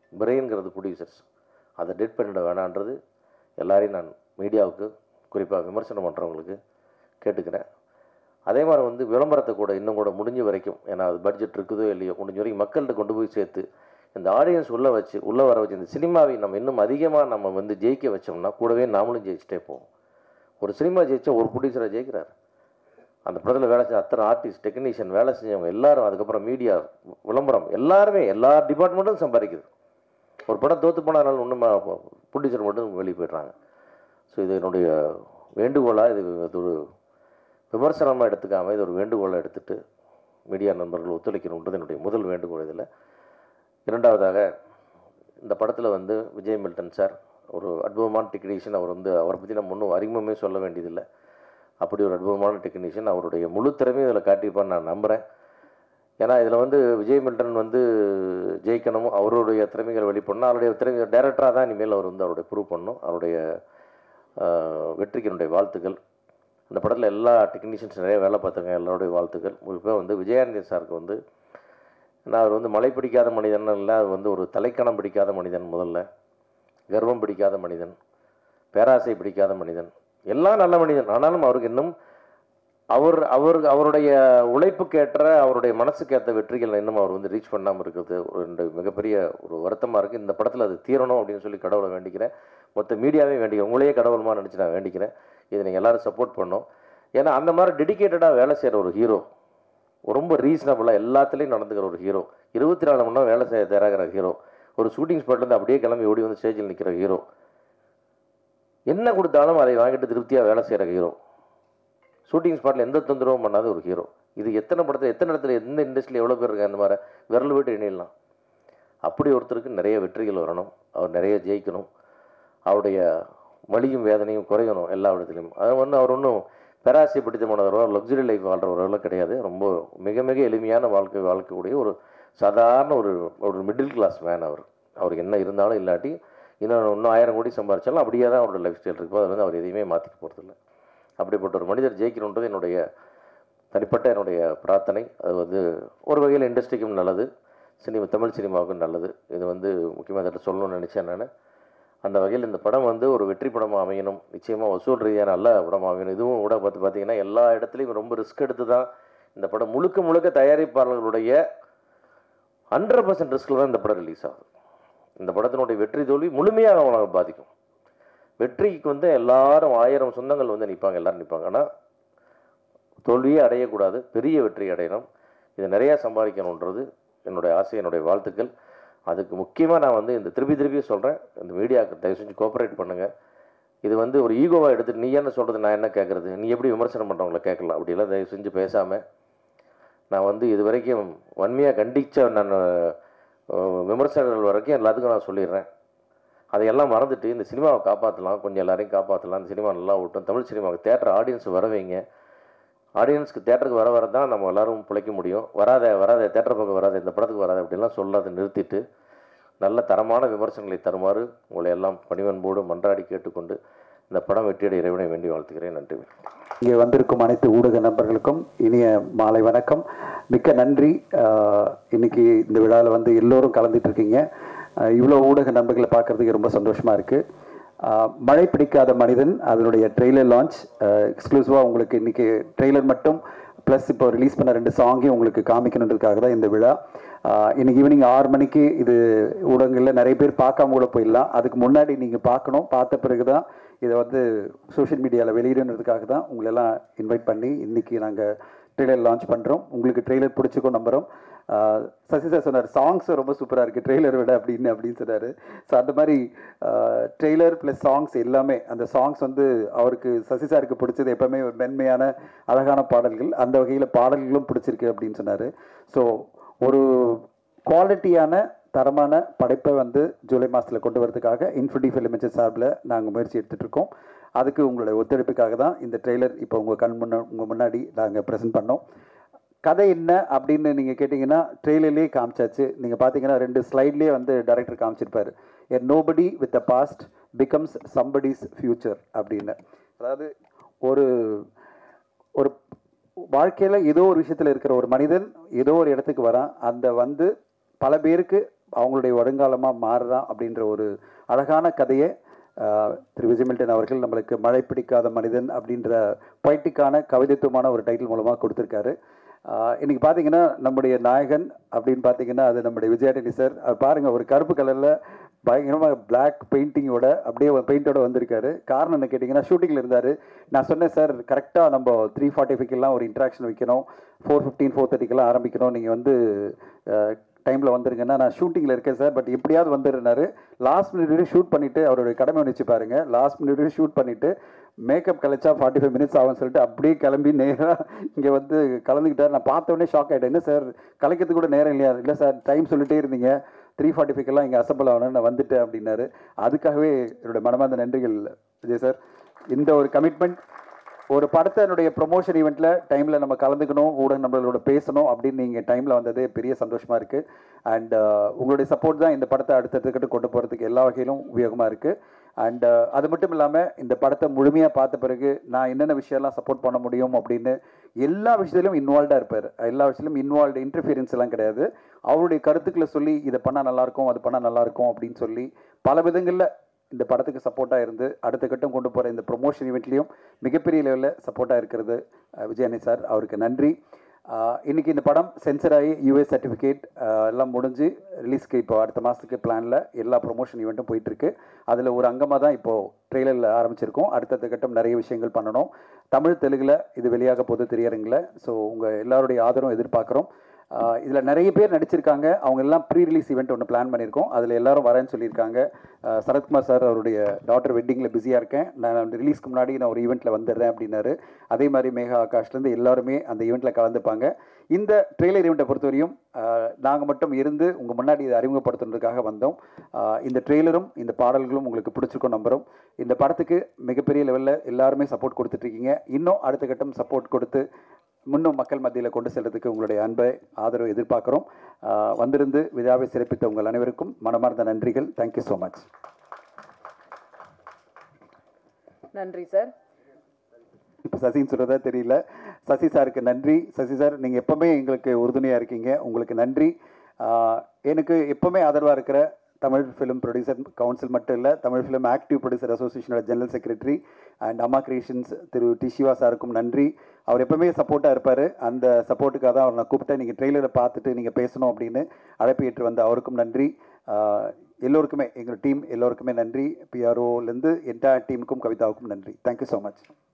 பிரெயின்கிறது ப்ரொடியூசர்ஸ். அதை டெட் பண்ணிட வேணான்றது எல்லாரையும் நான் மீடியாவுக்கு குறிப்பாக விமர்சனம் பண்ணுறவங்களுக்கு கேட்டுக்கிறேன். அதே மாதிரி வந்து விளம்பரத்தை கூட இன்னும் கூட முடிஞ்ச வரைக்கும், ஏன்னா அது பட்ஜெட் இருக்குதோ இல்லையோ, முடிஞ்ச வரைக்கும் மக்கள்கிட்ட கொண்டு போய் சேர்த்து இந்த ஆடியன்ஸ் உள்ளே வர வச்சு இந்த சினிமாவை நம்ம இன்னும் அதிகமாக நம்ம வந்து ஜெயிக்க வச்சோம்னா கூடவே நாமளும் ஜெயிச்சிட்டே போவோம். ஒரு சினிமா ஜெயிச்சா ஒரு ப்ரொடியூசரை ஜெயிக்கிறார். அந்த படத்தில் வேலை செஞ்ச அத்தனை ஆர்டிஸ்ட், டெக்னீஷியன், வேலை செஞ்சவங்க எல்லாரும், அதுக்கப்புறம் மீடியா, விளம்பரம், எல்லாருமே எல்லா டிபார்ட்மெண்ட்டும் சம்பாதிக்குது. ஒரு படம் தோற்று போனாலும் ஒன்றும் ப்ரொடியூசர் மட்டும் வெளியே போய்ட்றாங்க. ஸோ இது என்னுடைய வேண்டுகோளாக, இது ஒரு விமர்சனமாக எடுத்துக்காமல் இது ஒரு வேண்டுகோளாக எடுத்துகிட்டு மீடியா நண்பர்கள் ஒத்துழைக்கணுன்றது என்னுடைய முதல் வேண்டுகோள். இதில் இரண்டாவதாக, இந்த படத்தில் வந்து விஜய் மில்டன் சார் ஒரு அற்புதமான டெக்னீஷியன். அவர் வந்து அவரை பற்றி நம்ம ஒன்றும் அறிமுகமே சொல்ல வேண்டியதில்லை. அப்படி ஒரு அற்புதமான டெக்னீஷியன். அவருடைய முழு திறமையும் இதில் காட்டியிருப்பான்னு நான் நம்புகிறேன். ஏன்னா இதில் வந்து விஜய் மில்டன் வந்து ஜெயிக்கணும், அவருடைய திறமைகள் வெளிப்படணும். அவருடைய திறமை டைரக்டராக தான் இனிமேல் அவர் வந்து அவருடைய ப்ரூவ் பண்ணணும். அவருடைய வெற்றிக்கு என்னுடைய வாழ்த்துக்கள். இந்த படத்தில் எல்லா டெக்னீஷியன்ஸ் நிறைய வேலை பார்த்தாங்க, எல்லாருடைய வாழ்த்துக்கள். குறிப்பாக வந்து விஜயானந்தி சாருக்கு வந்து, நான் அவர் வந்து மலை பிடிக்காத மனிதன் இல்லை, அது வந்து ஒரு தலைக்கணம் பிடிக்காத மனிதன், முதல்ல கர்வம் பிடிக்காத மனிதன், பேராசை பிடிக்காத மனிதன், எல்லாம் நல்ல மனிதன். ஆனாலும் அவருக்கு இன்னும் அவருடைய உழைப்புக்கேற்ற, அவருடைய மனசுக்கேற்ற வெற்றிகள் இன்னும் அவர் வந்து ரீச் பண்ணாமல் இருக்கிறது ஒரு மிகப்பெரிய ஒரு வருத்தமாக இருக்குது. இந்த படத்தில் அது தீரணும் அப்படின்னு சொல்லி கடவுளை வேண்டிக்கிறேன். மொத்த மீடியாவே வேண்டிக்கிறேன். உங்களையே கடவுளமாக நினச்சி நான் வேண்டிக்கிறேன். இதை நீங்கள் எல்லோரும் சப்போர்ட் பண்ணணும். ஏன்னா அந்த மாதிரி டெடிக்கேட்டடாக வேலை செய்கிற ஒரு ஹீரோ, ரொம்ப ரீசனபுளாக எல்லாத்துலேயும் நடந்துக்கிற ஒரு ஹீரோ, 24 மணி நேரம் வேலை செய்ய தயாராகிற ஹீரோ, ஒரு ஷூட்டிங் ஸ்பாட்லேருந்து அப்படியே கிளம்பி ஓடி வந்து ஸ்டேஜில் நிற்கிற ஹீரோ, என்ன கொடுத்தாலும் அதை வாங்கிட்டு திருப்தியாக வேலை செய்கிற ஹீரோ, ஷூட்டிங் ஸ்பாட்டில் எந்த தொந்தரவும் பண்ணாத ஒரு ஹீரோ. இது எத்தனை படத்தில், எத்தனை இடத்துல, எந்த இண்டஸ்ட்ரியில் எவ்வளோ பேர் இருக்காங்க, அந்த மாதிரி விரல் விட்டு எண்ணிடலாம். அப்படி ஒருத்தருக்கு நிறைய வெற்றிகள் வரணும், அவர் நிறைய ஜெயிக்கணும், அவருடைய வலியும் வேதனையும் குறையணும் எல்லா இடத்துலையும். அது வந்து அவர் ஒன்றும் பேராசை பிடித்தமானவரோ லக்ஸுரி லைஃப் வாழ்கிறவர்களோ கிடையாது. ரொம்ப மிக மிக எளிமையான வாழ்க்கைக்கூடிய ஒரு சாதாரண ஒரு மிடில் கிளாஸ் மேன். அவருக்கு என்ன இருந்தாலும் இல்லாட்டி இன்னும் 1000 கோடி சம்பாதிச்சாலும் அப்படியே தான் அவரோட லைஃப் ஸ்டைல் இருக்கும். அது வந்து அவர் எதையுமே மாற்றிக்க போகிறதில்லை. அப்படிப்பட்ட ஒரு மனிதர் ஜெயிக்கணுன்றது என்னுடைய தனிப்பட்ட என்னுடைய பிரார்த்தனை. அது வந்து ஒரு வகையில் இண்டஸ்ட்ரிக்கும் நல்லது, தமிழ் சினிமாவுக்கும் நல்லது. இது வந்து முக்கியமாக இதை சொல்லணும்னு நினச்சேன் நான். அந்த வகையில் இந்த படம் வந்து ஒரு வெற்றி படமாக அமையணும், நிச்சயமாக வசூல் ரீதியாக நல்ல படமாக அமையணும். இதுவும் கூட பார்த்தீங்கன்னா எல்லா இடத்துலையும் ரொம்ப ரிஸ்க் எடுத்து தான் இந்த படம் முழுக்க தயாரிப்பாளர்களுடைய 100% ரிஸ்கில் தான் இந்த படம் ரிலீஸ் ஆகுது. இந்த படத்தினுடைய வெற்றி தோல்வி முழுமையாக அவங்களை பாதிக்கும். வெற்றிக்கு வந்து எல்லாரும் 1000 சொந்தங்கள் வந்து நிற்பாங்க, எல்லாரும் நிற்பாங்க. ஆனால் தோல்வியே அடையக்கூடாது, பெரிய வெற்றி அடையணும், இதை நிறையா சம்பாதிக்கணுன்றது என்னுடைய ஆசை, என்னுடைய வாழ்த்துக்கள். அதுக்கு முக்கியமாக நான் வந்து இந்த திருப்பி சொல்கிறேன், இந்த மீடியாவுக்கு தயவு செஞ்சு கோஆப்ரேட் பண்ணுங்கள். இது வந்து ஒரு ஈகோவாக எடுத்துகிட்டு நீ என்ன சொல்கிறது, நான் என்ன கேட்குறது, நீ எப்படி விமர்சனம் பண்ணுறவங்கள கேட்கலாம், அப்படிலாம் தயவு செஞ்சு பேசாமல், நான் வந்து இது வரைக்கும் வன்மையாக கண்டித்த நான் விமர்சனங்கள் வரைக்கும் எல்லாத்துக்கும் நான் சொல்லிடுறேன். அதையெல்லாம் மறந்துட்டு இந்த சினிமாவை காப்பாற்றலாம், கொஞ்சம் எல்லாரையும் காப்பாற்றலாம், இந்த சினிமா நல்லா ஓட்டும், தமிழ் சினிமாவுக்கு தேட்டர் ஆடியன்ஸ் வர வைங்க. ஆடியன்ஸுக்கு தேட்டருக்கு வர தான் நம்ம எல்லோரும் பிழைக்க முடியும். வராத தேட்டர் பக்கம் வராத, இந்த படத்துக்கு வராது அப்படிலாம் சொல்லாத நிறுத்திட்டு நல்ல தரமான விமர்சனங்களை தருமாறு உங்களை எல்லாம் பணிவன்போடு மன்றாடி கேட்டுக்கொண்டு இந்த படம் வெற்றியடைய இறைவனை வேண்டி வாழ்த்துக்கிறேன். நன்றி. இங்கே வந்திருக்கும் அனைத்து ஊடக நண்பர்களுக்கும் இனிய மாலை வணக்கம். மிக்க நன்றி. இன்னைக்கு இந்த விழாவில் வந்து எல்லோரும் கலந்துட்டு இருக்கீங்க. இவ்வளோ ஊடக நண்பர்களை பார்க்குறதுக்கு ரொம்ப சந்தோஷமாக இருக்குது. மழை பிடிக்காத மனிதன் அதனுடைய ட்ரெய்லர் லான்ச் எக்ஸ்க்ளூசிவாக உங்களுக்கு இன்றைக்கி ட்ரெய்லர் மட்டும் ப்ளஸ் இப்போ ரிலீஸ் பண்ண 2 சாங்கையும் உங்களுக்கு காமிக்கணுன்றதுக்காக தான் இந்த விழா. இன்றைக்கி ஈவினிங் 6 மணிக்கு இது ஊடகங்களில் நிறைய பேர் பார்க்காம கூட போயிடலாம். அதுக்கு முன்னாடி நீங்கள் பார்க்கணும். பார்த்த பிறகு தான் இதை வந்து சோஷியல் மீடியாவில் வெளியிடுன்றதுக்காக தான் உங்களெல்லாம் இன்வைட் பண்ணி இன்றைக்கி நாங்கள் ட்ரெய்லர் லான்ச் பண்ணுறோம். உங்களுக்கு ட்ரெய்லர் பிடிச்சிக்கும் நம்புகிறோம். சசி சார் சொன்னார் சாங்ஸ் ரொம்ப சூப்பராக இருக்குது ட்ரெய்லர் விட அப்படின்னு சொன்னார். ஸோ அந்த மாதிரி ட்ரெய்லர் ப்ளஸ் சாங்ஸ் எல்லாமே, அந்த சாங்ஸ் வந்து அவருக்கு சசி சாருக்கு பிடிச்சது எப்போவுமே ஒரு மென்மையான அழகான பாடல்கள், அந்த வகையில் பாடல்களும் பிடிச்சிருக்கு அப்படின்னு சொன்னார். ஸோ ஒரு குவாலிட்டியான தரமான படைப்பை வந்து ஜூலை மாதத்தில் கொண்டு வரதுக்காக இன்ஃபினிட்டி ஃபிலிமேச்சர் சார்பில் நாங்கள் முயற்சி எடுத்துகிட்ருக்கோம். அதுக்கு உங்களுடைய ஒத்துழைப்புக்காக தான் இந்த ட்ரெய்லர் இப்போ உங்கள் முன்னாடி நாங்கள் ப்ரெசென்ட் பண்ணோம். கதை என்ன அப்படின்னு நீங்கள் கேட்டிங்கன்னா ட்ரெய்லர்லேயே காமிச்சாச்சு. நீங்கள் பார்த்தீங்கன்னா 2 ஸ்லைட்லேயே வந்து டைரக்டர் காமிச்சிருப்பார். A nobody with a past becomes somebody's future அப்படின்னு. அதாவது ஒரு ஒரு வாழ்க்கையில் ஏதோ ஒரு விஷயத்தில் இருக்கிற ஒரு மனிதன் ஏதோ ஒரு இடத்துக்கு வரான். அந்த வந்து பல பேருக்கு அவங்களுடைய வருங்காலமாக மாறுறான் அப்படின்ற ஒரு அழகான கதையை திரு விஜய் மில்டன் அவர்கள் நம்மளுக்கு மழை பிடிக்காத மனிதன் அப்படின்ற பொய்ட்டிக்கான கவிதைத்துவமான ஒரு டைட்டில் மூலமாக கொடுத்துருக்காரு. இன்றைக்கி பார்த்தீங்கன்னா நம்முடைய நாயகன் அப்படின்னு பார்த்தீங்கன்னா அது நம்முடைய விஜயாண்டனி சார். அவர் பாருங்கள், ஒரு கருப்பு கலரில் பயங்கரமாக பிளாக் பெயிண்டிங்கோட அப்படியே பெயிண்டோட வந்திருக்காரு. காரணம் என்ன கேட்டிங்கன்னா, ஷூட்டிங்கில் இருந்தார். நான் சொன்னேன் சார், கரெக்டாக நம்ம 3:45 ஒரு இன்ட்ராக்ஷன் வைக்கணும், 4:15 4:30 ஆரம்பிக்கணும், நீங்கள் வந்து டைமில் வந்துருங்கன்னா நான் ஷூட்டிங்கில் இருக்கேன் சார், பட் எப்படியாவது வந்துடுறாரு. லாஸ்ட் மினிட் ஷூட் பண்ணிவிட்டு அவருடைய கடமை வச்சு பாருங்கள், லாஸ்ட் மினிட் ஷூட் பண்ணிவிட்டு மேக்கப் கழிச்சா 45 மினிட்ஸ் ஆகும்னு சொல்லிட்டு அப்படியே கிளம்பி நேராக இங்கே வந்து கலந்துக்கிட்டார். நான் பார்த்தோடனே ஷாக் ஆகிட்டேன். என்ன சார் கலைக்கிறதுக்கு கூட நேரம் இல்லையா? இல்லை சார், டைம் சொல்லிட்டே இருந்தீங்க, 3:45 இங்கே அசம்பிள் ஆகணும்னு நான் வந்துட்டேன் அப்படின்னாரு. அதுக்காகவே என்னுடைய மனமார்ந்த நன்றிகள் விஜய் சார். இந்த ஒரு கமிட்மெண்ட், ஒரு படத்தினுடைய ப்ரொமோஷன் ஈவெண்ட்டில் டைமில் நம்ம கலந்துக்கணும், ஊடக நம்மளோட பேசணும் அப்படின்னு நீங்கள் டைமில் வந்தது பெரிய சந்தோஷமாக இருக்குது. அண்ட் உங்களுடைய சப்போர்ட் தான் இந்த படத்தை அடுத்தடுத்துக்கிட்டு கொண்டு போகிறதுக்கு எல்லா வகையிலும் உபயோகமாக இருக்குது. அண்ட் அது மட்டும் இல்லாமல் இந்த படத்தை முழுமையாக பார்த்த பிறகு நான் என்னென்ன விஷயம்லாம் சப்போர்ட் பண்ண முடியும் அப்படின்னு எல்லா விஷயத்திலும் இன்வால்வ்டாக இருப்பார். எல்லா விஷயத்திலும் இன்வால்வ்டு, இன்டர்ஃபியரன்ஸ் எல்லாம் கிடையாது. அவருடைய கருத்துக்களை சொல்லி இதை பண்ணால் நல்லாயிருக்கும், அது பண்ணால் நல்லாயிருக்கும் அப்படின்னு சொல்லி பல விதங்களில் இந்த படத்துக்கு சப்போர்ட்டாக இருந்து அடுத்த கட்டம் கொண்டு போகிற இந்த ப்ரொமோஷன் ஈவெண்ட்லேயும் மிகப்பெரிய லெவலில் சப்போர்ட்டாக இருக்கிறது விஜயானி சார், அவருக்கு நன்றி. இன்றைக்கி இந்த படம் சென்சர் ஆகி யூஎஸ் சர்டிஃபிகேட் எல்லாம் முடிஞ்சு ரிலீஸ்க்கு இப்போ அடுத்த மாதத்துக்கு பிளானில் எல்லா ப்ரொமோஷன் ஈவெண்ட்டும் போயிட்டுருக்கு. அதில் ஒரு அங்கமாக தான் இப்போது ட்ரெய்லரில் ஆரம்பிச்சிருக்கோம். அடுத்தடுத்த கட்டம் நிறைய விஷயங்கள் பண்ணணும். தமிழ் தெலுங்கில் இது வெளியாக போது திரையரங்கில். ஸோ உங்கள் எல்லாருடைய ஆதரவும் எதிர்பார்க்குறோம். இதில் நிறைய பேர் நடிச்சிருக்காங்க. அவங்க எல்லாம் ப்ரீ ரிலீஸ் ஈவெண்ட் ஒன்று பிளான் பண்ணியிருக்கோம். அதில் எல்லாரும் வரேன்னு சொல்லியிருக்காங்க. சரத்குமார் சார் அவருடைய டாட்டர் வெட்டிங்கில் பிஸியாக இருக்கேன், நான் ரிலீஸ்க்கு முன்னாடி நான் ஒரு ஈவெண்ட்டில் வந்துடுறேன் அப்படின்னாரு. அதே மாதிரி மேகா ஆகாஷ்லேருந்து எல்லாருமே அந்த ஈவெண்ட்டில் கலந்துப்பாங்க. இந்த ட்ரெய்லர் ஈவெண்ட்டை பொறுத்தவரையும் நாங்கள் மட்டும் இருந்து உங்கள் முன்னாடி இதை அறிமுகப்படுத்துறதுக்காக வந்தோம். இந்த ட்ரெய்லரும் இந்த பாடல்களும் உங்களுக்கு பிடிச்சிருக்கோம் நம்புகிறோம். இந்த படத்துக்கு மிகப்பெரிய லெவலில் எல்லாருமே சப்போர்ட் கொடுத்துட்ருக்கீங்க. இன்னும் அடுத்த கட்டம் சப்போர்ட் கொடுத்து முன்னும் மக்கள் மத்தியில் கொண்டு செல்றதுக்கு உங்களுடைய அன்பை ஆதரவு எதிர்பார்க்குறோம். வந்திருந்து விழாவை சிறப்பித்த உங்கள் அனைவருக்கும் மனமார்ந்த நன்றிகள். Thank you so much. நன்றி சார். இப்போ சசின்னு சொல்கிறதா தெரியல. சசி சாருக்கு நன்றி. சசி சார், நீங்கள் எப்போவுமே எங்களுக்கு உறுதுணையாக இருக்கீங்க, உங்களுக்கு நன்றி. எனக்கு எப்போவுமே ஆதரவாக இருக்கிற தமிழ் ஃபிலிம் ப்ரொடியூசர் கவுன்சில் மட்டும் இல்லை, தமிழ் ஃபிலிம் ஆக்டிவ் ப்ரொடியூசர் அசோசியேஷனோட general secretary and Amma creations திரு டி சிவா சாருக்கும் நன்றி. அவர் எப்பவுமே சப்போர்ட்டாக இருப்பார். அந்த சப்போர்ட்டுக்காக தான் அவர் நான் கூப்பிட்டேன். நீங்கள் ட்ரெய்லரை பார்த்துட்டு நீங்கள் பேசணும் அப்படின்னு அழைப்பு ஏற்று வந்த அவருக்கும் நன்றி. எல்லோருக்குமே, எங்கள் டீம் எல்லோருக்குமே நன்றி. பிஆர்ஓலேருந்து என்டையர் டீமுக்கும் கவிதாவுக்கும் நன்றி. Thank you so much.